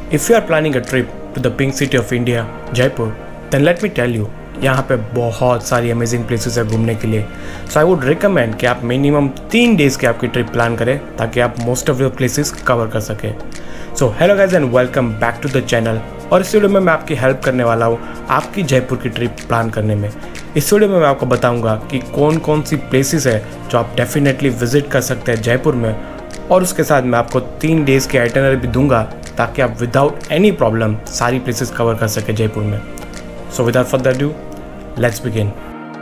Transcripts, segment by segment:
If you are planning a trip to the pink city of India, Jaipur, then let me tell you, यहाँ पे बहुत सारी amazing places है घूमने के लिए। सो आई वुड रिकमेंड कि आप मिनिमम 3 डेज़ की आपकी ट्रिप प्लान करें ताकि आप most of the places cover कर सकें। So hello guys and welcome back to the channel. और इस वीडियो में मैं आपकी हेल्प करने वाला हूँ आपकी जयपुर की ट्रिप प्लान करने में। इस वीडियो में मैं आपको बताऊँगा कि कौन कौन सी प्लेसेस है जो आप डेफिनेटली विजिट कर सकते हैं जयपुर में, और उसके साथ मैं आपको 3 डेज़ की आइटिनरी भी दूंगा ताकि आप विदाउट एनी प्रॉब्लम सारी प्लेसेस कवर कर सके जयपुर में। So without further due, let's begin.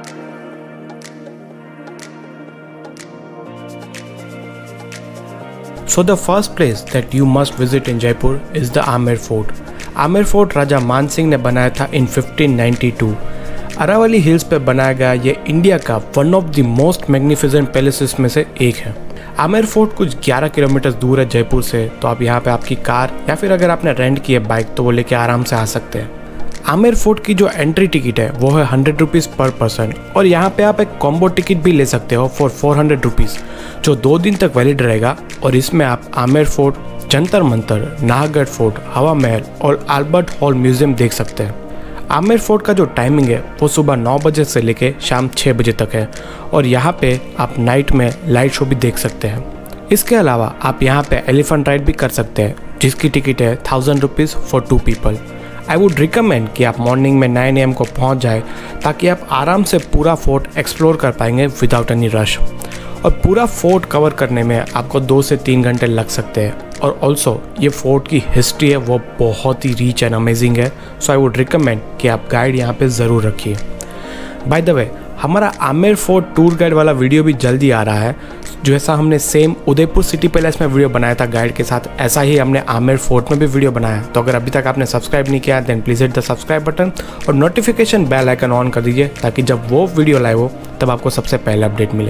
So the first place that you must visit in Jaipur is the Amer Fort. Amer Fort Raja Man Singh ने बनाया था in 1592। अरावली हिल्स पे बनाया गया ये इंडिया का one of the most magnificent palaces में से एक है। आमेर फोर्ट कुछ 11 किलोमीटर दूर है जयपुर से, तो आप यहाँ पे आपकी कार या फिर अगर आपने रेंट की है बाइक तो वो लेके आराम से आ सकते हैं। आमेर फोर्ट की जो एंट्री टिकट है वो है 100 रुपीज़ पर पर्सन, और यहाँ पे आप एक कॉम्बो टिकट भी ले सकते हो फॉर 400 रुपीज़ जो 2 दिन तक वैलिड रहेगा। और इसमें आप आमेर फोर्ट, जंतर मंतर, नाहरगढ़ फोर्ट, हवा महल और अल्बर्ट हॉल म्यूजियम देख सकते हैं। आमेर फोर्ट का जो टाइमिंग है वो सुबह 9 बजे से लेके शाम 6 बजे तक है, और यहाँ पे आप नाइट में लाइट शो भी देख सकते हैं। इसके अलावा आप यहाँ पे एलिफेंट राइड भी कर सकते हैं जिसकी टिकट है 1000 rupees for 2 people. I would recommend कि आप मॉर्निंग में 9 AM को पहुँच जाए ताकि आप आराम से पूरा फोर्ट एक्सप्लोर कर पाएंगे विदाउट एनी रश। और पूरा फोर्ट कवर करने में आपको 2 से 3 घंटे लग सकते हैं। और ऑल्सो ये फोर्ट की हिस्ट्री है वो बहुत ही रिच एंड अमेजिंग है। सो आई वुड रिकमेंड कि आप गाइड यहाँ पे ज़रूर रखिए। बाय द वे, हमारा आमेर फोर्ट टूर गाइड वाला वीडियो भी जल्दी आ रहा है। जैसा हमने सेम उदयपुर सिटी पैलेस में वीडियो बनाया था गाइड के साथ, ऐसा ही हमने आमेर फोर्ट में भी वीडियो बनाया। तो अगर अभी तक आपने सब्सक्राइब नहीं किया then please hit the subscribe button और नोटिफिकेशन बेल आइकन ऑन कर दीजिए ताकि जब वो वीडियो लाइव हो तब आपको सबसे पहले अपडेट मिले।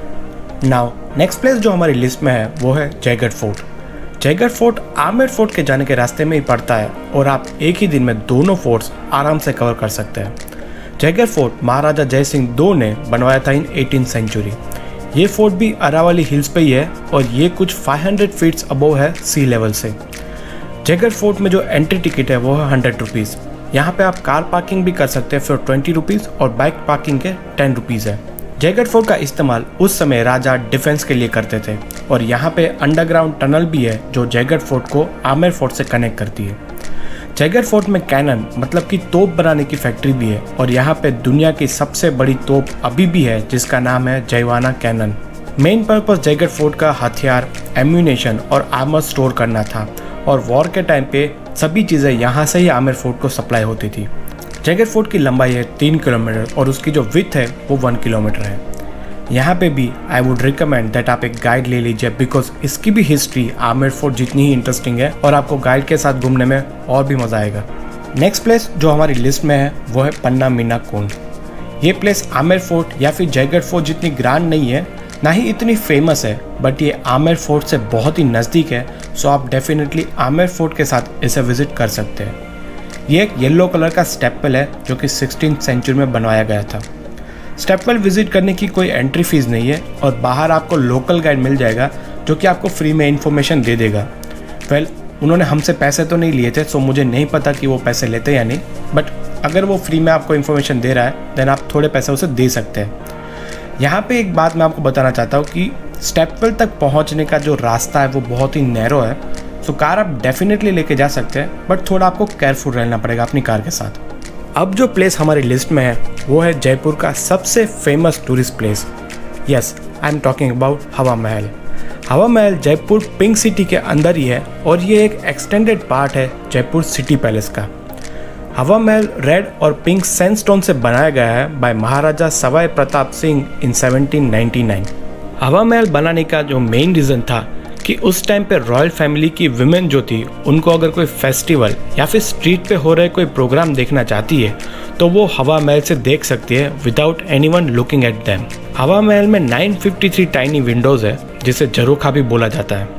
नाउ नेक्स्ट प्लेस जो हमारी लिस्ट में है वो है Jaigarh fort. Jaigarh fort Amer fort के जाने के रास्ते में ही पड़ता है, और आप एक ही दिन में दोनों फोर्ट्स आराम से कवर कर सकते हैं। जयगढ़ फोर्ट महाराजा जय सिंह 2 ने बनवाया था इन 18th सेंचुरी। ये फोर्ट भी अरावली हिल्स पे ही है, और ये कुछ 500 फीट्स अबोव है सी लेवल से। जयगढ़ फोर्ट में जो एंट्री टिकट है वो है 100 रुपीज़। यहाँ पे आप कार पार्किंग भी कर सकते हैं फॉर 20 रुपीज़, और बाइक पार्किंग के 10 रुपीज़ है। जयगढ़ फोर्ट का इस्तेमाल उस समय राजा डिफेंस के लिए करते थे, और यहाँ पे अंडरग्राउंड टनल भी है जो जयगढ़ फोर्ट को आमेर फोर्ट से कनेक्ट करती है। जयगढ़ फोर्ट में कैनन मतलब कि तोप बनाने की फैक्ट्री भी है, और यहाँ पे दुनिया की सबसे बड़ी तोप अभी भी है जिसका नाम है Jaivana cannon. Main purpose Jaigarh fort का हथियार, एम्यूनेशन और आर्मर स्टोर करना था, और वॉर के टाइम पे सभी चीज़ें यहाँ से ही आमेर फोर्ट को सप्लाई होती थी। जयगढ़ फोर्ट की लंबाई है 3 किलोमीटर, और उसकी जो विड्थ है वो 1 किलोमीटर है। यहाँ पे भी आई वुड रिकमेंड दैट आप एक गाइड ले लीजिए, बिकॉज इसकी भी हिस्ट्री आमेर फोर्ट जितनी ही इंटरेस्टिंग है, और आपको गाइड के साथ घूमने में और भी मज़ा आएगा। नेक्स्ट प्लेस जो हमारी लिस्ट में है वो है पन्ना मीना कुंड। ये प्लेस आमेर फोर्ट या फिर जयगढ़ फोर्ट जितनी ग्रांड नहीं है, ना ही इतनी फेमस है, बट ये आमेर फोर्ट से बहुत ही नज़दीक है। सो आप डेफिनेटली आमेर फोर्ट के साथ इसे विजिट कर सकते हैं। ये एक येलो कलर का स्टेपवेल है जो कि 16th सेंचुरी में बनवाया गया था। स्टेपवेल विजिट करने की कोई एंट्री फीस नहीं है, और बाहर आपको लोकल गाइड मिल जाएगा जो कि आपको फ्री में इन्फॉर्मेशन दे देगा। उन्होंने हमसे पैसे तो नहीं लिए थे, सो मुझे नहीं पता कि वो पैसे लेते या नहीं, बट अगर वो फ्री में आपको इन्फॉर्मेशन दे रहा है देन आप थोड़े पैसे उसे दे सकते हैं। यहाँ पे एक बात मैं आपको बताना चाहता हूँ कि स्टेपवेल तक पहुँचने का जो रास्ता है वो बहुत ही नैरो है। सो कार आप डेफिनेटली लेके जा सकते हैं, बट थोड़ा आपको केयरफुल रहना पड़ेगा अपनी कार के साथ। अब जो प्लेस हमारी लिस्ट में है वो है जयपुर का सबसे famous tourist place. Yes, I am talking about Hawa Mahal. हवा महल जयपुर पिंक सिटी के अंदर ही है, और ये एक एक्सटेंडेड पार्ट है जयपुर सिटी पैलेस का। हवा महल रेड और पिंक सैंडस्टोन से बनाया गया है बाय महाराजा सवाई प्रताप सिंह इन 1799। हवा महल बनाने का जो मेन रीज़न था कि उस टाइम पे रॉयल फैमिली की विमेन जो थी उनको अगर कोई फेस्टिवल या फिर स्ट्रीट पे हो रहे कोई प्रोग्राम देखना चाहती है तो वो हवा महल से देख सकती है without anyone looking at them. Hawa Mahal में 953 टाइनी विंडोज़ है जिसे झरोखा भी बोला जाता है।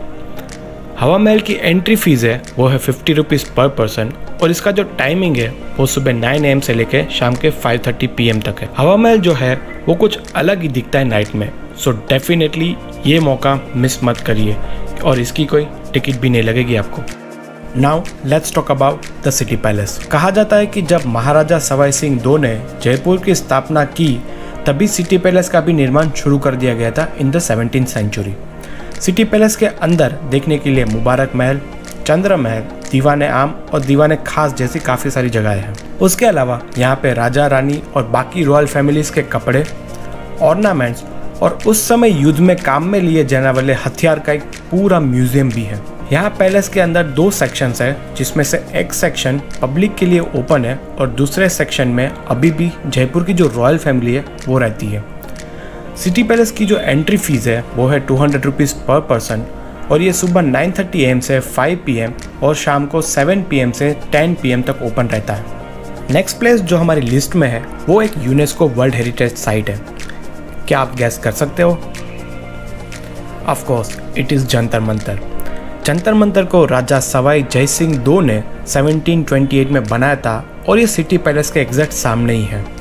हवा महल की एंट्री फीस है वो है 50 रुपीज़ पर पर्सन, और इसका जो टाइमिंग है वो सुबह 9 AM से लेके शाम के 5:30 PM तक है। हवा महल जो है वो कुछ अलग ही दिखता है नाइट में, सो डेफिनेटली ये मौका मिस मत करिए, और इसकी कोई टिकट भी नहीं लगेगी आपको। Now let's talk about the city palace. कहा जाता है कि जब महाराजा सवाई सिंह II ने जयपुर की स्थापना की तभी सिटी पैलेस का भी निर्माण शुरू कर दिया गया था in the 17th century. City palace के अंदर देखने के लिए मुबारक महल, चंद्र महल, दीवाने आम और दीवाने खास जैसी काफ़ी सारी जगहें हैं। उसके अलावा यहाँ पे राजा रानी और बाकी रॉयल फैमिलीज़ के कपड़े, ऑर्नामेंट्स और उस समय युद्ध में काम में लिए जाने वाले हथियार का एक पूरा म्यूजियम भी है। यहाँ पैलेस के अंदर 2 सेक्शंस है, जिसमें से एक सेक्शन पब्लिक के लिए ओपन है और दूसरे सेक्शन में अभी भी जयपुर की जो रॉयल फैमिली है वो रहती है। सिटी पैलेस की जो एंट्री फीस है वो है 200 रुपीज़ पर पर्सन और ये सुबह 9:30 AM से 5 PM और शाम को 7 PM से 10 PM तक ओपन रहता है। नेक्स्ट प्लेस जो हमारी लिस्ट में है वो एक यूनेस्को वर्ल्ड हेरिटेज साइट है। क्या आप गैस कर सकते हो? Of course it is Jantar Mantar. Jantar Mantar को राजा सवाई जय सिंह II ने 1728 में बनाया था और ये सिटी पैलेस के एग्जैक्ट सामने ही है।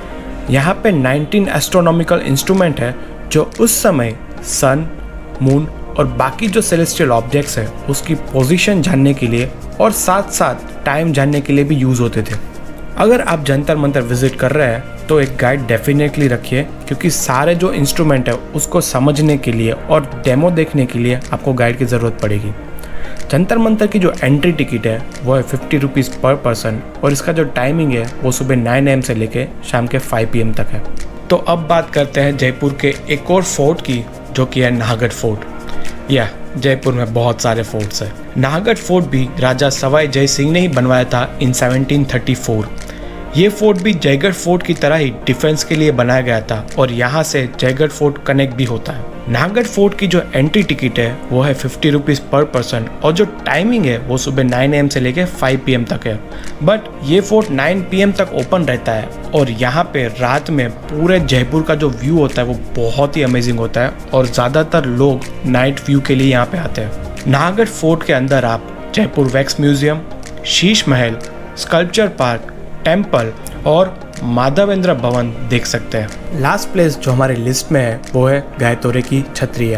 यहाँ पे 19 एस्ट्रोनॉमिकल इंस्ट्रूमेंट है जो उस समय सन, मून और बाकी जो सेलेस्टियल ऑब्जेक्ट्स है उसकी पोजीशन जानने के लिए और साथ साथ टाइम जानने के लिए भी यूज़ होते थे। अगर आप जंतर मंतर विजिट कर रहे हैं तो एक गाइड डेफिनेटली रखिए, क्योंकि सारे जो इंस्ट्रूमेंट है उसको समझने के लिए और डेमो देखने के लिए आपको गाइड की ज़रूरत पड़ेगी। जंतर मंतर की जो एंट्री टिकट है वो है 50 रुपीज़ पर पर्सन और इसका जो टाइमिंग है वो सुबह 9 AM से लेके शाम के 5 PM तक है। तो अब बात करते हैं जयपुर के एक और फोर्ट की, जो कि है नाहरगढ़ फोर्ट। जयपुर में बहुत सारे फोर्ट्स हैं। नाहरगढ़ फोर्ट भी राजा सवाई जय सिंह ने ही बनवाया था इन 1734। ये फोर्ट भी जयगढ़ फोर्ट की तरह ही डिफेंस के लिए बनाया गया था और यहाँ से जयगढ़ फोर्ट कनेक्ट भी होता है। नाहरगढ़ फोर्ट की जो एंट्री टिकट है वो है 50 रुपीज़ पर पर्सन और जो टाइमिंग है वो सुबह 9 AM से लेके 5 PM तक है। बट ये फोर्ट 9 PM तक ओपन रहता है और यहाँ पे रात में पूरे जयपुर का जो व्यू होता है वो बहुत ही अमेजिंग होता है और ज़्यादातर लोग नाइट व्यू के लिए यहाँ पे आते हैं। नाहरगढ़ फोर्ट के अंदर आप Jaipur wax museum, Sheesh Mahal, sculpture park, temple और माधवेंद्र भवन देख सकते हैं। लास्ट प्लेस जो हमारी लिस्ट में है वो है गायतोरे की छतरिया।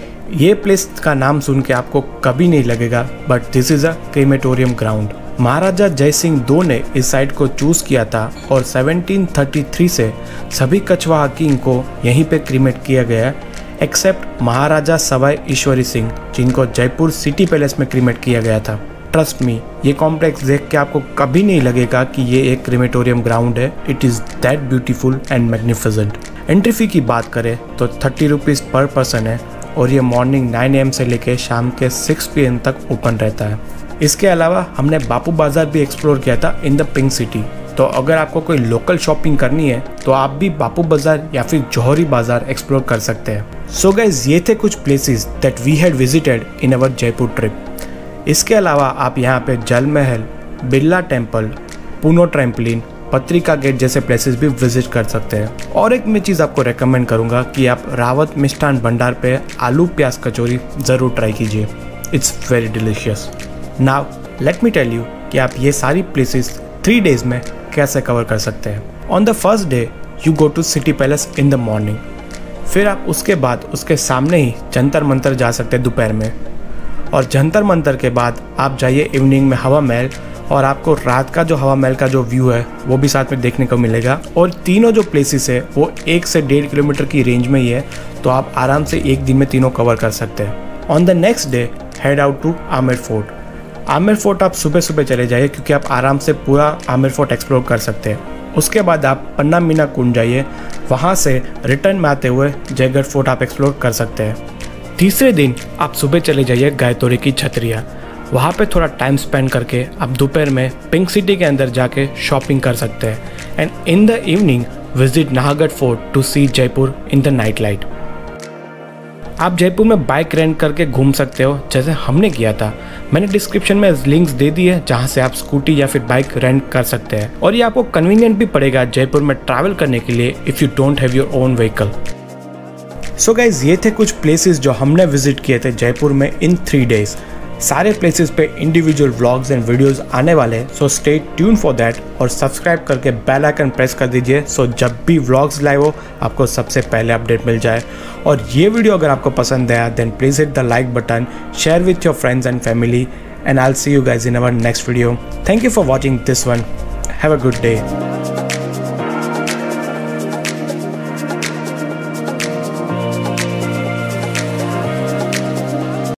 ये प्लेस का नाम सुन के आपको कभी नहीं लगेगा, but this is a crematorium ground. Maharaja Jai Singh II ने इस साइट को चूज किया था और 1733 से सभी कछवाहा किंग को यहीं पे क्रीमेट किया गया है, एक्सेप्ट महाराजा सवाई ईश्वरी सिंह, जिनको जयपुर सिटी पैलेस में क्रीमेट किया गया था। ट्रस्ट मी, ये कॉम्प्लेक्स देख के आपको कभी नहीं लगेगा कि ये एक क्रीमेटोरियम ग्राउंड है। It is that beautiful and magnificent. Entry fee की बात करें तो 30 रुपीज़ पर पर्सन है और ये मॉर्निंग 9 AM से लेके शाम के 6 PM तक ओपन रहता है। इसके अलावा हमने बापू बाजार भी एक्सप्लोर किया था इन द पिंक सिटी। तो अगर आपको कोई लोकल शॉपिंग करनी है तो आप भी बापू बाजार या फिर जौहरी बाजार एक्सप्लोर कर सकते हैं। सो गाइस, ये थे कुछ places that we had visited in our Jaipur trip. इसके अलावा आप यहाँ पे Jal Mahal, Birla temple, Puno trampoline, Patrika gate जैसे प्लेसेस भी विजिट कर सकते हैं। और एक मैं चीज़ आपको रेकमेंड करूँगा कि आप रावत मिष्ठान भंडार पे आलू प्याज कचौरी ज़रूर ट्राई कीजिए। It's very delicious. Now let me tell you कि आप ये सारी प्लेसेस 3 डेज में कैसे कवर कर सकते हैं। On the first day you go to city palace in the morning. फिर आप उसके बाद उसके सामने ही जंतर मंतर जा सकते हैं दोपहर में, और जंतर मंतर के बाद आप जाइए इवनिंग में हवा महल और आपको रात का जो हवा महल का जो व्यू है वो भी साथ में देखने को मिलेगा। और तीनों जो प्लेसेस है वो 1 से 1.5 किलोमीटर की रेंज में ही है, तो आप आराम से एक दिन में तीनों कवर कर सकते हैं। On the next day head out to Amer fort. Amer fort आप सुबह सुबह चले जाइए क्योंकि आप आराम से पूरा आमेर फोर्ट एक्सप्लोर कर सकते हैं। उसके बाद आप पन्ना मीना कुंड जाइए, वहाँ से रिटर्न में आते हुए जयगढ़ फोर्ट आप एक्सप्लोर कर सकते हैं। तीसरे दिन आप सुबह चले जाइए गायतोरे की छतरिया। वहाँ पे थोड़ा टाइम स्पेंड करके आप दोपहर में पिंक सिटी के अंदर जाके शॉपिंग कर सकते हैं। And in the evening visit Nahargarh fort to see Jaipur in the night light. आप जयपुर में बाइक रेंट करके घूम सकते हो जैसे हमने किया था। मैंने डिस्क्रिप्शन में लिंक्स दे दी है जहाँ से आप स्कूटी या फिर बाइक रेंट कर सकते हैं, और ये आपको कन्वीनियंट भी पड़ेगा जयपुर में ट्रैवल करने के लिए if you don't have your own vehicle. So guys, ये थे कुछ प्लेसेस जो हमने विजिट किए थे जयपुर में इन 3 डेज। सारे प्लेसेस पे इंडिविजुअल व्लॉग्स एंड वीडियोस आने वाले हैं, so stay tune for that और सब्सक्राइब करके बेल आइकन प्रेस कर दीजिए सो जब भी व्लॉग्स लाइव हो आपको सबसे पहले अपडेट मिल जाए। और ये वीडियो अगर आपको पसंद आया then please hit the like button, share with your friends and family and I'll see you guys in our next video. Thank you for watching this one. Have a good day.